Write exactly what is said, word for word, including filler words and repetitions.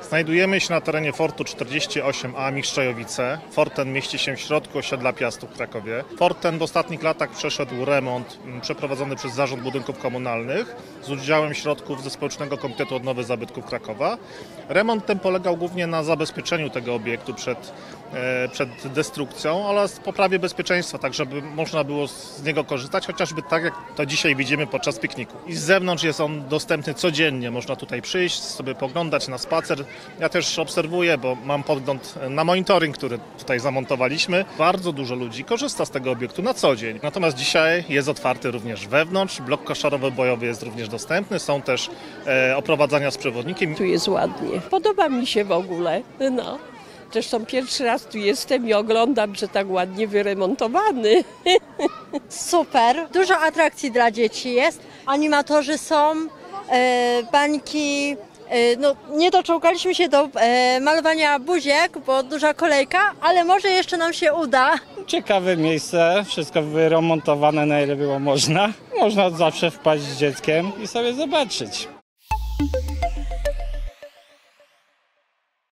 Znajdujemy się na terenie Fortu czterdzieści osiem A Mistrzejowice. Fort ten mieści się w środku osiedla Piastów w Krakowie. Fort ten w ostatnich latach przeszedł remont przeprowadzony przez Zarząd Budynków Komunalnych z udziałem środków ze Społecznego Komitetu Odnowy Zabytków Krakowa. Remont ten polegał głównie na zabezpieczeniu tego obiektu przed, e, przed destrukcją oraz poprawie bezpieczeństwa, tak żeby można było z niego korzystać, chociażby tak jak to dzisiaj widzimy podczas pikniku. I z zewnątrz jest on dostępny codziennie, można tutaj przyjść, sobie poglądać na spacer. Ja też obserwuję, bo mam podgląd na monitoring, który tutaj zamontowaliśmy. Bardzo dużo ludzi korzysta z tego obiektu na co dzień. Natomiast dzisiaj jest otwarty również wewnątrz. Blok koszarowo-bojowy jest również dostępny. Są też e, oprowadzania z przewodnikiem. Tu jest ładnie. Podoba mi się w ogóle. No. Zresztą pierwszy raz tu jestem i oglądam, że tak ładnie wyremontowany. Super. Dużo atrakcji dla dzieci jest. Animatorzy są, e, bańki. No, nie doczołgaliśmy się do e, malowania buziek, bo duża kolejka, ale może jeszcze nam się uda. Ciekawe miejsce, wszystko wyremontowane na ile było można. Można zawsze wpaść z dzieckiem i sobie zobaczyć.